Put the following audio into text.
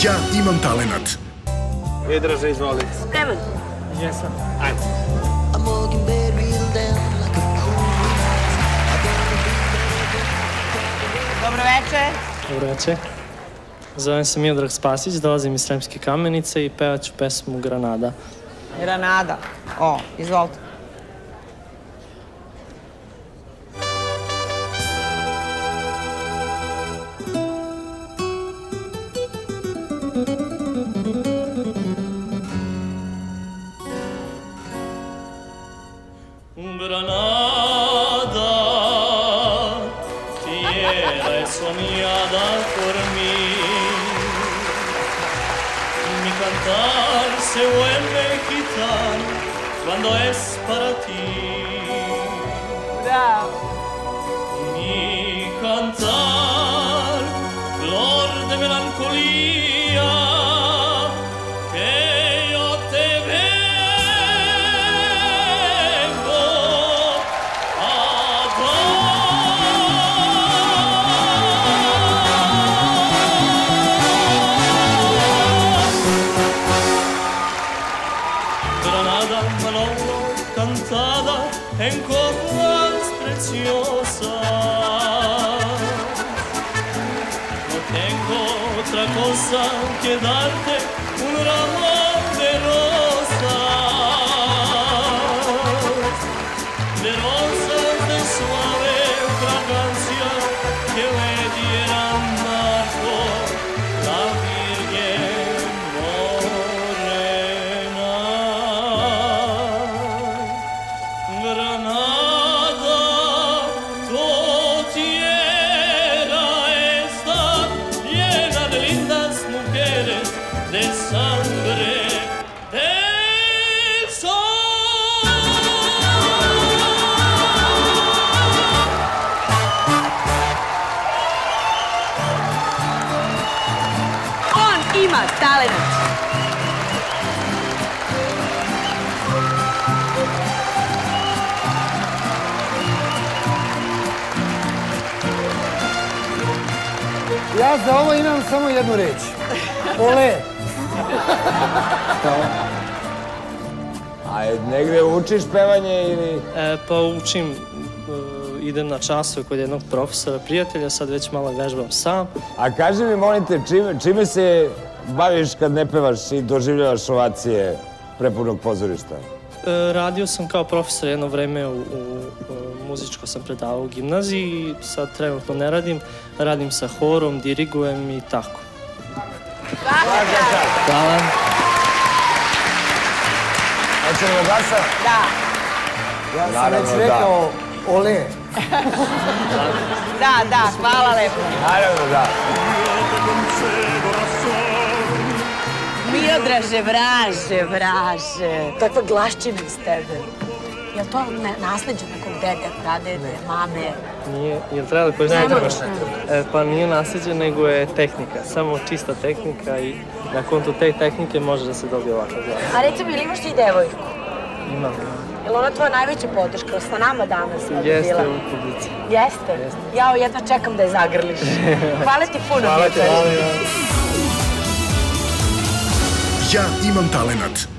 Ja imam talenat. Draže, izvoli. Spreman? Jesam. Ajde. Dobro večer. Dobro večer. Zovem se Miodrag Spasić, dolazim iz Sremske Kamenice i pevat ću pesmu Granada. Granada. O, izvolite. Granada, tierra soñada por mí. Mi cantar se vuelve gitano cuando es para ti. Bravo. Mi cantar, flor de melancolía, que yo te vengo a dar. Granada, Manolo, cantada en coplas preciosas. No tengo otra cosa que darte un ramo de rosas de suave fragancia que me dieran marco la Virgen morena. Granada, tu tierra está llena de lindas mujeres, de sangre del sol. On ima talenat. Ja za ovo imam samo jednu reč. Ole. A negde učiš pevanje ili... Pa učim, idem na časove kod jednog profesora, prijatelja, sad već malo vežbam sam. A kaži mi, molim te, čime se baviš kad ne pevaš i doživljavaš ovacije prepunog pozorišta? Radio sam kao profesor jedno vreme muzičko sam predavao u gimnaziji, sad trenutno ne radim, radim sa horom, dirigujem i tako. Hvala. Hoće li da glasa? Da. Ja sam već rekao ole. Da, hvala lepo. Naravno, da. Miodraže, vraže. Takva glaščina iz tebe. Je li to nasleđe nekog dede, pradede, mame? Nije, jel treba da poznajete baš? Pa nije nasleđe, nego je tehnika, samo čista tehnika i na kontu te tehnike može da se dobije ovakav glas. A recimo, ili imaš ti devojku? Imam. Je li ona tvoja najveća podrška sa nama danas? Jeste u publici. Jeste? Jao, jedva čekam da je zagrliš. Hvala ti puno, Miodraže. Ja imam talenat.